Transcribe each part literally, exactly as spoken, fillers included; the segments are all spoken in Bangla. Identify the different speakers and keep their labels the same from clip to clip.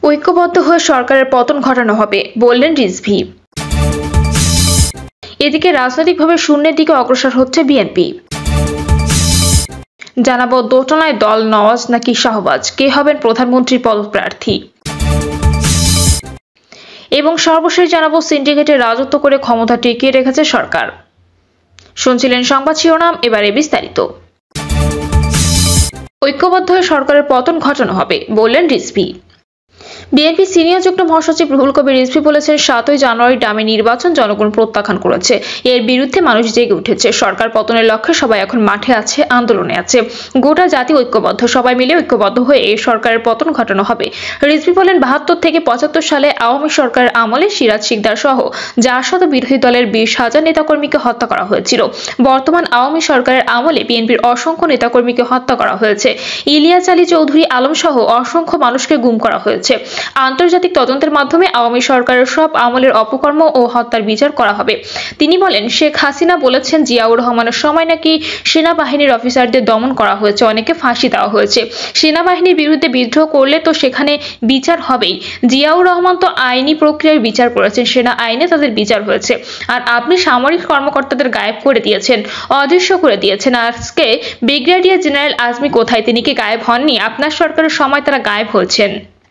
Speaker 1: ঐক্যবদ্ধ হয়ে সরকারের পতন ঘটানো হবে বললেন রিজভী। এদিকে রাজনৈতিকভাবে শূন্যের দিকে অগ্রসর হচ্ছে বিএনপি। জানাবো দোটানায় দল নওয়াজ নাকি শাহবাজ, কে হবেন প্রধানমন্ত্রী পদপ্রার্থী। এবং সর্বশেষ জানাবো সিন্ডিকেটে রাজত্ব করে ক্ষমতা টিকিয়ে রেখেছে সরকার। শুনছিলেন সংবাদ শিরোনাম, এবারে বিস্তারিত। ঐক্যবদ্ধ হয়ে সরকারের পতন ঘটানো হবে বললেন রিজভী। বিএনপি সিনিয়র যুগ্ম মহাসচিব রুহুল কবির রিজভী বলেছেন, সাতই জানুয়ারি ডামি নির্বাচন জনগণ প্রত্যাখ্যান করেছে, এর বিরুদ্ধে মানুষ জেগে উঠেছে। সরকার পতনের লক্ষ্যে সবাই এখন মাঠে আছে, আন্দোলনে আছে। গোটা জাতি ঐক্যবদ্ধ, সবাই মিলে ঐক্যবদ্ধ হয়ে এই সরকারের পতন ঘটানো হবে। রিজভী বলেন, বাহাত্তর থেকে পঁচাত্তর সালে আওয়ামী সরকারের আমলে সিরাজ শিকদার সহ যার শত বিরোধী দলের বিশ হাজার নেতাকর্মীকে হত্যা করা হয়েছিল। বর্তমান আওয়ামী সরকারের আমলে বিএনপির অসংখ্য নেতাকর্মীকে হত্যা করা হয়েছে। ইলিয়াস আলী চৌধুরী আলম সহ অসংখ্য মানুষকে গুম করা হয়েছে। আন্তর্জাতিক তদন্তের মাধ্যমে আওয়ামী সরকারের সব আমলের অপকর্ম ও হত্যার বিচার করা হবে। তিনি বলেন, শেখ হাসিনা বলেছেন জিয়াউর রহমানের সময় নাকি সেনাবাহিনীর অফিসারদের দমন করা হয়েছে, অনেকে ফাঁসি দেওয়া হয়েছে। সেনাবাহিনীর বিরুদ্ধে বিদ্রোহ করলে তো সেখানে বিচার হবেই। জিয়াউর রহমান তো আইনি প্রক্রিয়ায় বিচার করেছেন, সেনা আইনে তাদের বিচার হয়েছে। আর আপনি সামরিক কর্মকর্তাদের গায়েব করে দিয়েছেন, অদৃশ্য করে দিয়েছেন। আজকে ব্রিগেডিয়ার জেনারেল আজমি কোথায়? তিনি কি গায়েব হননি? আপনার সরকারের সময় তারা গায়েব হয়েছেন।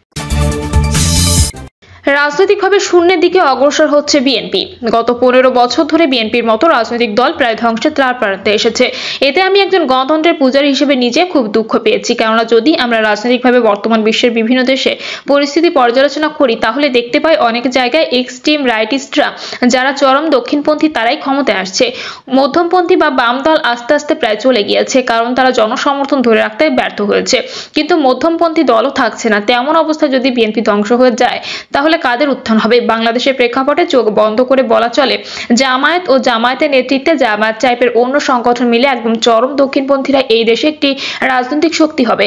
Speaker 1: রাজনৈতিকভাবে শূন্যের দিকে অগ্রসর হচ্ছে বিএনপি। গত পনেরো বছর ধরে বিএনপির মতো রাজনৈতিক দল প্রায় ধ্বংসের দ্বার প্রান্তে এসেছে। এতে আমি একজন গণতন্ত্রের পূজারী হিসেবে নিজে খুব দুঃখ পেয়েছি। কেননা যদি আমরা রাজনৈতিকভাবে বর্তমান বিশ্বের বিভিন্ন দেশে পরিস্থিতি পর্যালোচনা করি, তাহলে দেখতে পাই অনেক জায়গায় এক্সট্রিম রাইটিস্টরা, যারা চরম দক্ষিণপন্থী, তারাই ক্ষমতায় আসছে। মধ্যমপন্থী বা বাম দল আস্তে আস্তে প্রায় চলে গিয়েছে, কারণ তারা জনসমর্থন ধরে রাখতে ব্যর্থ হয়েছে। কিন্তু মধ্যমপন্থী দলও থাকছে না। তেমন অবস্থায় যদি বিএনপি ধ্বংস হয়ে যায়, তাহলে কাদের উত্থান হবে? বাংলাদেশের প্রেক্ষাপটে চোখ বন্ধ করে বলা চলে, জামায়াত ও জামায়াতের নেতৃত্বে জামায়াত টাইপের অন্য সংগঠন মিলে একদম চরম দক্ষিণপন্থীরা এই দেশে একটি রাজনৈতিক শক্তি হবে।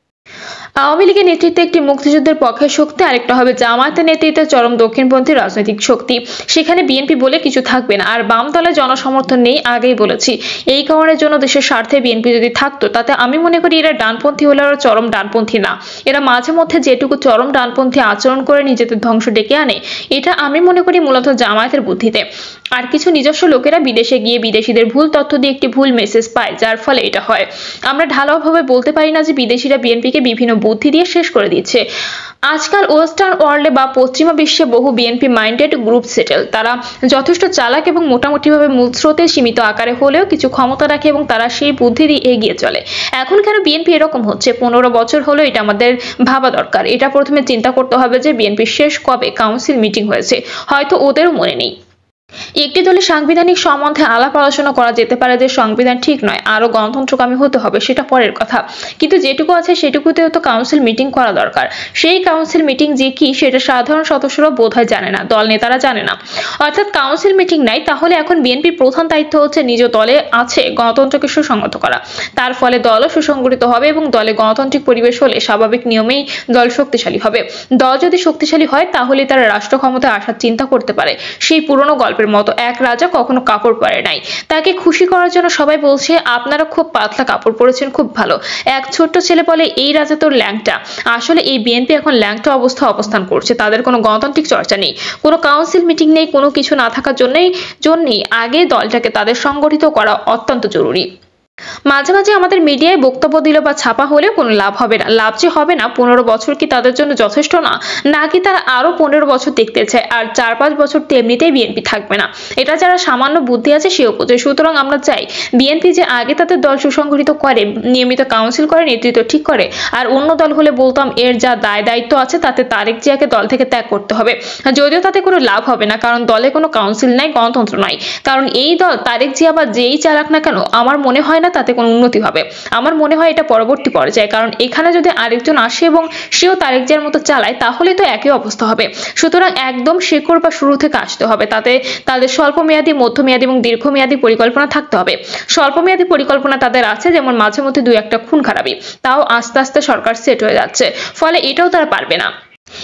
Speaker 1: আওয়ামী লীগের নেতৃত্বে একটি মুক্তিযুদ্ধের পক্ষের শক্তি, আরেকটা হবে জামায়াতের নেতৃত্বে চরম দক্ষিণপন্থী রাজনৈতিক শক্তি। সেখানে বিএনপি বলে কিছু থাকবে না। আর বাম দলে জনসমর্থন নেই, আগেই বলেছি। এই কারণের জন্য দেশের স্বার্থে বিএনপি যদি থাকতো, তাতে আমি মনে করি এরা ডানপন্থী হলে ওরা চরম ডানপন্থী না। এরা মাঝে মধ্যে যেটুকু চরম ডানপন্থী আচরণ করে নিজেদের ধ্বংস ডেকে আনে, এটা আমি মনে করি মূলত জামায়াতের বুদ্ধিতে। আর কিছু নিজস্ব লোকেরা বিদেশে গিয়ে বিদেশিদের ভুল তথ্য দিয়ে একটি ভুল মেসেজ পায়, যার ফলে এটা হয়। আমরা ঢালাওভাবে বলতে পারি না যে বিদেশিরা বিএনপিকে বিভিন্ন বুদ্ধি দিয়ে শেষ করে দিচ্ছে। আজকাল ওয়েস্টার্ন ওয়ার্ল্ডে বা পশ্চিমা বিশ্বে বহু বিএনপি মাইন্ডেড গ্রুপ সেটেল। তারা যথেষ্ট চালাক এবং মোটামুটিভাবে মূল স্রোতে সীমিত আকারে হলেও কিছু ক্ষমতা রাখে এবং তারা সেই বুদ্ধি দিয়ে এগিয়ে চলে। এখন কেন বিএনপি এরকম হচ্ছে? পনেরো বছর হলো এটা আমাদের ভাবা দরকার। এটা প্রথমে চিন্তা করতে হবে যে বিএনপির শেষ কবে কাউন্সিল মিটিং হয়েছে, হয়তো ওদেরও মনে নেই। একটি দলের সাংবিধানিক সম্বন্ধে আলাপ আলোচনা করা যেতে পারে যে সংবিধান ঠিক নয়, আরো গণতন্ত্রকামী হতে হবে, সেটা পরের কথা। কিন্তু যেটুকু আছে সেটুকুতেও তো কাউন্সিল মিটিং করা দরকার। সেই কাউন্সিল মিটিং যে কি, সেটা সাধারণ সদস্যরাও বোধহয় জানে না, দল নেতারা জানে না। অর্থাৎ কাউন্সিল মিটিং নাই। তাহলে এখন বিএনপির প্রধান দায়িত্ব হচ্ছে নিজ দলে আছে গণতন্ত্রকে সুসংগত করা। তার ফলে দলও সুসংগঠিত হবে এবং দলে গণতান্ত্রিক পরিবেশ হলে স্বাভাবিক নিয়মেই দল শক্তিশালী হবে। দল যদি শক্তিশালী হয়, তাহলে তারা রাষ্ট্র ক্ষমতায় আসার চিন্তা করতে পারে। সেই পুরনো গল্পের মতো এক রাজা কখনো কাপড় পরে নাই, তাকে খুশি করার জন্য সবাই বলছে আপনারা খুব পাতলা কাপড় পরেছেন, খুব ভালো। এক ছোট্ট ছেলে বলে এই রাজা তোর ল্যাংটা। আসলে এই বিএনপি এখন ল্যাংটা অবস্থা অবস্থান করছে। তাদের কোনো গণতান্ত্রিক চর্চা নেই, কোনো কাউন্সিল মিটিং নেই, কোনো কিছু না থাকার জন্যই জন্যই আগে দলটাকে তাদের সংগঠিত করা অত্যন্ত জরুরি। মাঝে মাঝে আমাদের মিডিয়ায় বক্তব্য দিল বা ছাপা হলে কোনো লাভ হবে না। লাভ যে হবে না, পনেরো বছর কি তাদের জন্য যথেষ্ট না? নাকি তারা আরো পনেরো বছর দেখতে চায়? আর চার পাঁচ বছর তো এমনিতেই বিএনপি থাকবে না। এটা যারা সামান্য বুদ্ধি আছে সেও বোঝে। সুতরাং আমরা চাই বিএনপি যে আগে তাদের দল সুসংগঠিত করে, নিয়মিত কাউন্সিল করে, নেতৃত্ব ঠিক করে। আর অন্য দল হলে বলতাম এর যা দায় দায়িত্ব আছে তাতে তারেক জিয়াকে দল থেকে ত্যাগ করতে হবে। যদিও তাতে কোনো লাভ হবে না, কারণ দলে কোনো কাউন্সিল নাই, গণতন্ত্র নাই। কারণ এই দল তারেক জিয়া বা যেই চালাক না কেন, আমার মনে হয় না তাতে কোনো উন্নতি হবে। আমার মনে হয় এটা পরবর্তী পর্যায়ে। কারণ এখানে যদি আরেকজন আসে এবং সেও তারেক জিয়ার মতো চালায়, তাহলে তো একই অবস্থা হবে। সুতরাং একদম শেকড় বা শুরু থেকে আসতে হবে। তাতে তাদের স্বল্প মেয়াদী, মধ্যমেয়াদী এবং দীর্ঘমেয়াদী পরিকল্পনা থাকতে হবে। স্বল্প মেয়াদী পরিকল্পনা তাদের আছে, যেমন মাঝে মধ্যে দুই একটা খুন খারাপি, তাও আস্তে আস্তে সরকার সেট হয়ে যাচ্ছে, ফলে এটাও তারা পারবে না।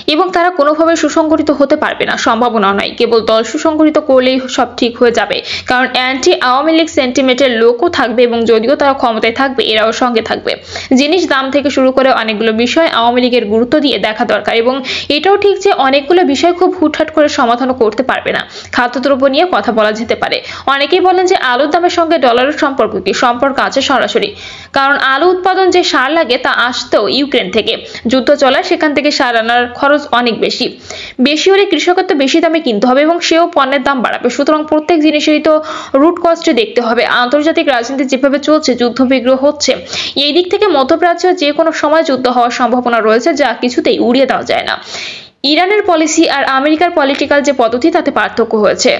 Speaker 1: এবং তারা কোনোভাবে সুসংগঠিত হতে পারবে না, সম্ভাবনা নয়। কেবল দল সুসংগঠিত করলেই সব ঠিক হয়ে যাবে, কারণ অ্যান্টি আওয়ামী লীগ সেন্টিমেন্টের লোকও থাকবে এবং যদিও তারা ক্ষমতায় থাকবে এরাও সঙ্গে থাকবে। জিনিস দাম থেকে শুরু করে অনেকগুলো বিষয় আওয়ামী লীগের গুরুত্ব দিয়ে দেখা দরকার, এবং এটাও ঠিক যে অনেকগুলো বিষয় খুব হুটহাট করে সমাধানও করতে পারবে না। খাদ্যদ্রব্য নিয়ে কথা বলা যেতে পারে। অনেকেই বলেন যে আলুর দামের সঙ্গে ডলারের সম্পর্ক কি? সম্পর্ক আছে সরাসরি, কারণ আলু উৎপাদন যে সার লাগে তা আসতেও ইউক্রেন থেকে। যুদ্ধ চলায় সেখান থেকে সার আনার খরচ অনেক বেশি বেশি হলে কৃষকের তো বেশি দামে কিনতে হবে এবং সেও পণ্যের দাম বাড়াবে। সুতরাং প্রত্যেক জিনিসেরই তো রুট কস্টে দেখতে হবে। আন্তর্জাতিক রাজনীতি যেভাবে চলছে, যুদ্ধ বিগ্রহ হচ্ছে, এই দিক থেকে মধ্যপ্রাচ্যে যে কোনো সময় যুদ্ধ হওয়ার সম্ভাবনা রয়েছে, যা কিছুতেই উড়িয়ে দেওয়া যায় না। ইরানের পলিসি আর আমেরিকার পলিটিক্যাল যে পদ্ধতি তাতে পার্থক্য হয়েছে।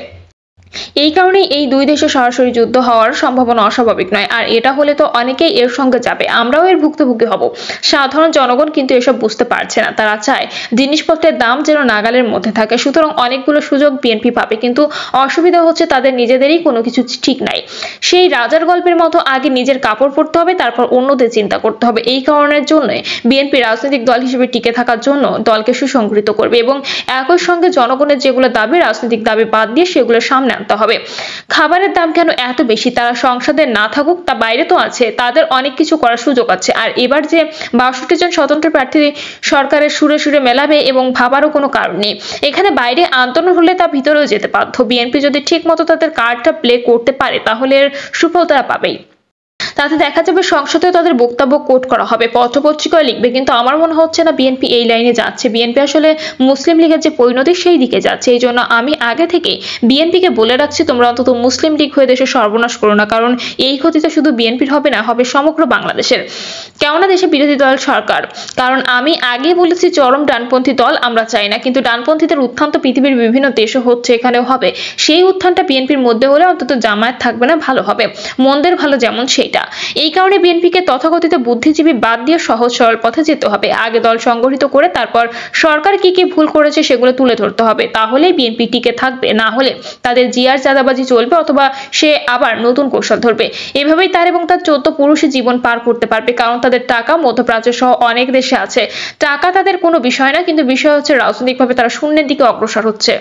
Speaker 1: এই কারণেই এই দুই দেশে সরাসরি যুদ্ধ হওয়ার সম্ভাবনা অস্বাভাবিক নয়। আর এটা হলে তো অনেকেই এর সঙ্গে যাবে, আমরাও এর ভুক্তভোগী হব। সাধারণ জনগণ কিন্তু এসব বুঝতে পারছে না। তারা চায় জিনিসপত্রের দাম যেন নাগালের মধ্যে থাকে। সুতরাং অনেকগুলো সুযোগ বিএনপি পাবে, কিন্তু অসুবিধা হচ্ছে তাদের নিজেদেরই কোনো কিছু ঠিক নাই। সেই রাজার গল্পের মতো আগে নিজের কাপড় পরতে হবে, তারপর অন্যদের চিন্তা করতে হবে। এই কারণের জন্য বিএনপি রাজনৈতিক দল হিসেবে টিকে থাকার জন্য দলকে সুসংগঠিত করবে এবং একই সঙ্গে জনগণের যেগুলো দাবি, রাজনৈতিক দাবি বাদ দিয়ে সেগুলো সামনে আনতে হবে। খাবারের দাম কেন এত বেশি? তারা সংসদে না থাকুক, তা বাইরে তো আছে, তাদের অনেক কিছু করার সুযোগ আছে। আর এবার যে বাষট্টি জন স্বতন্ত্র প্রার্থী সরকারের সুরে সুরে মেলাবে এবং ভাবারও কোনো কারণ নেই। এখানে বাইরে আন্দোলন হলে তা ভিতরেও যেতে বাধ্য। বিএনপি যদি ঠিক মতো তাদের কার্ডটা প্লে করতে পারে তাহলে এর সুফল তারা পাবেই। তাতে দেখা যাবে সংসদেও তাদের বক্তব্য কোট করা হবে, পত্রপত্রিকায় লিখবে। কিন্তু আমার মনে হচ্ছে না বিএনপি এই লাইনে যাচ্ছে। বিএনপি আসলে মুসলিম লীগের যে পরিণতি সেই দিকে যাচ্ছে। এই জন্য আমি আগে থেকে বিএনপিকে বলে রাখছি, তোমরা অন্তত মুসলিম লীগ হয়ে দেশে সর্বনাশ করো না, কারণ এই ক্ষতি তো শুধু বিএনপির হবে না, হবে সমগ্র বাংলাদেশের। কেননা দেশে বিরোধী দল সরকার। কারণ আমি আগে বলেছি চরম ডানপন্থী দল আমরা চাই না, কিন্তু ডানপন্থীদের উত্থান তো পৃথিবীর বিভিন্ন দেশে হচ্ছে, এখানেও হবে। সেই উত্থানটা বিএনপির মধ্যে হলে অন্তত জামায়াত থাকবে না, ভালো হবে। মন্দের ভালো যেমন সেইটা। এই কারণে বিএনপিকে তথাকথিত বুদ্ধিজীবী বাদ দিয়ে সহজ সরল পথে যেতে হবে। আগে দল সংগঠিত করে তারপর সরকার কি কি ভুল করেছে সেগুলো তুলে ধরতে হবে, তাহলেই বিএনপি টিকে থাকবে। না হলে তাদের জিয়ার চাঁদাবাজি চলবে, অথবা সে আবার নতুন কৌশল ধরবে। এভাবেই তার এবং তার চোদ্দ পুরুষে জীবন পার করতে পারবে, কারণ তাদের টাকা মধ্যপ্রাচ্য সহ অনেক দেশে আছে। টাকা তাদের কোনো বিষয় না, কিন্তু বিষয় হচ্ছে রাজনৈতিকভাবে তারা শূন্যের দিকে অগ্রসর হচ্ছে।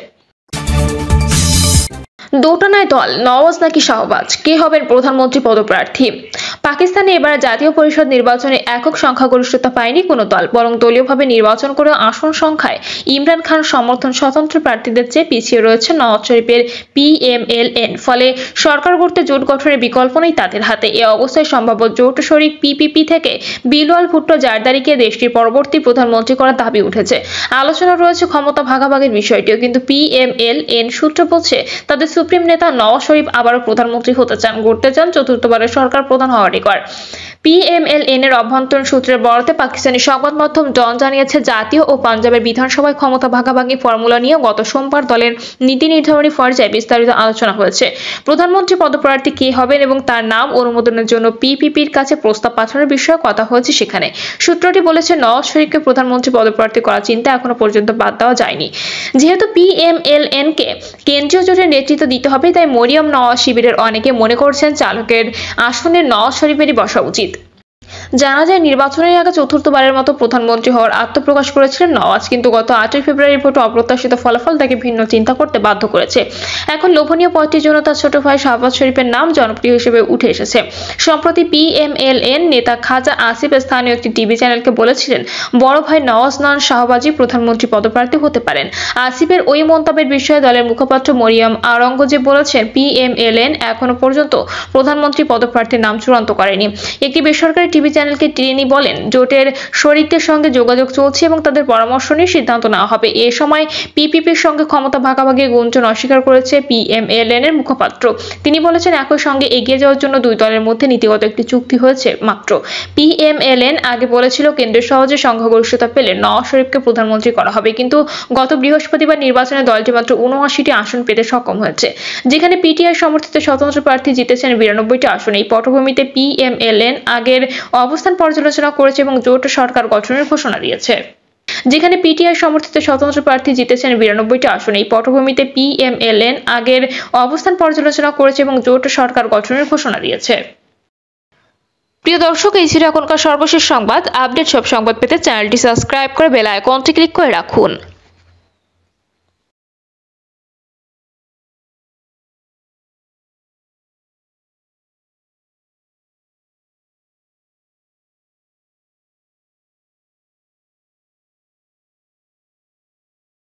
Speaker 1: দোটানায় দল, নওয়াজ নাকি শাহবাজ, কে হবেন প্রধানমন্ত্রী পদপ্রার্থী? পাকিস্তানে এবার জাতীয় পরিষদ নির্বাচনে একক সংখ্যাগরিষ্ঠতা পায়নি কোনো দল, বরং দলীয়ভাবে নির্বাচন করে আসন সংখ্যায় ইমরান খান সমর্থন স্বতন্ত্র প্রার্থীদের চেয়ে পিছিয়ে রয়েছে নওয়াজ শরীফের পিএমএলএন। ফলে সরকার গড়তে জোট গঠনের বিকল্প নেই তাদের হাতে। এ অবস্থায় সম্ভাব্য জোট শরিক পিপিপি থেকে বিলওয়াল ভুট্টো জারদারিকে দেশটির পরবর্তী প্রধানমন্ত্রী করার দাবি উঠেছে। আলোচনা রয়েছে ক্ষমতা ভাগাভাগির বিষয়টিও, কিন্তু পিএমএলএন সূত্র বলছে তাদের সুপ্রিম নেতা নওয়াজ শরীফ আবারও প্রধানমন্ত্রী হতে চান, গড়তে চান চতুর্থবারের সরকার প্রধান হওয়ার রেকর্ড। পিএমএলএন এর অভ্যন্তরীণ সূত্রের বরাতে পাকিস্তানি সংবাদ মাধ্যম ডন জানিয়েছে, জাতীয় ও পাঞ্জাবের বিধানসভায় ক্ষমতা ভাগাভাগি ফর্মুলা নিয়ে গত সোমবার দলের নীতি নির্ধারণী পর্যায়ে বিস্তারিত আলোচনা হয়েছে। প্রধানমন্ত্রী পদপ্রার্থী কে হবেন এবং তার নাম অনুমোদনের জন্য পিপিপির কাছে প্রস্তাব পাঠানোর বিষয়ে কথা হয়েছে সেখানে। সূত্রটি বলেছে, নওয়াজ শরীফকে প্রধানমন্ত্রী পদপ্রার্থী করার চিন্তা এখনো পর্যন্ত বাদ দেওয়া যায়নি। যেহেতু পিএমএলএন কে কেন্দ্রীয় জোটের নেতৃত্ব দিতে হবে, তাই মরিয়ম নওয়াজ শিবিরের অনেকে মনে করছেন চালকের আসনে নওয়াজ শরীফেরই বসা উচিত। জানা যায়, নির্বাচনের আগে চতুর্থবারের মতো প্রধানমন্ত্রী হওয়ার আত্মপ্রকাশ করেছিলেন নওয়াজ, কিন্তু গত আটই ফেব্রুয়ারির ভোটে অপ্রত্যাশিত ফলাফল তাকে ভিন্ন চিন্তা করতে বাধ্য করেছে। এখন লোভনীয় পদটির জন্য তার ছোট ভাই শাহবাজ শরীফের নাম জনপ্রিয় হিসেবে উঠে এসেছে। সম্প্রতি পিএমএলএন নেতা খাজা আসিফ স্থানীয় একটি টিভি চ্যানেলকে বলেছিলেন, বড় ভাই নওয়াজ নন শাহবাজই প্রধানমন্ত্রী পদপ্রার্থী হতে পারেন। আসিফের ওই মন্তব্যের বিষয়ে দলের মুখপাত্র মরিয়ম আওরঙ্গজেব বলেছেন, পিএমএলএন এখনো পর্যন্ত প্রধানমন্ত্রী পদপ্রার্থীর নাম চূড়ান্ত করেনি। একটি বেসরকারি টিভি চ্যানেলকে তিনি বলেন, জোটের শরিকদের সঙ্গে যোগাযোগ চলছে এবং তাদের পরামর্শ নিয়ে সিদ্ধান্ত নেওয়া হবে। এ সময় পিপিপির সঙ্গে ক্ষমতা ভাগাভাগির গুঞ্জন অস্বীকার করেছে পিএমএলএন এর মুখপাত্র। তিনি বলেছেন, একই সঙ্গে এগিয়ে যাওয়ার জন্য দুই দলের মধ্যে নীতিগত একটি চুক্তি হয়েছে মাত্র। পিএমএলএন আগে বলেছিল, কেন্দ্রের সহজে সংখ্যাগরিষ্ঠতা পেলে নওয়াজ শরীফকে প্রধানমন্ত্রী করা হবে, কিন্তু গত বৃহস্পতিবার নির্বাচনে দলটি মাত্র উনআশিটি আসন পেতে সক্ষম হয়েছে, যেখানে পিটিআই সমর্থিত স্বতন্ত্র প্রার্থী জিতেছেন বিরানব্বইটি আসন। এই পটভূমিতে পিএমএলএন আগের অবস্থান পর্যালোচনা করেছে এবং জোট সরকার গঠনের ঘোষণা দিয়েছে, যেখানে পিটিআই সমর্থিত স্বতন্ত্র প্রার্থী জিতেছেন বিরানব্বইটি আসন। এই পটভূমিতে পিএমএলএন আগের অবস্থান পর্যালোচনা করেছে এবং জোট সরকার গঠনের ঘোষণা দিয়েছে। প্রিয় দর্শক, এই ছিল এখনকার সর্বশেষ সংবাদ। আপডেট সব সংবাদ পেতে চ্যানেলটি সাবস্ক্রাইব করে বেল আইকনটি ক্লিক করে রাখুন।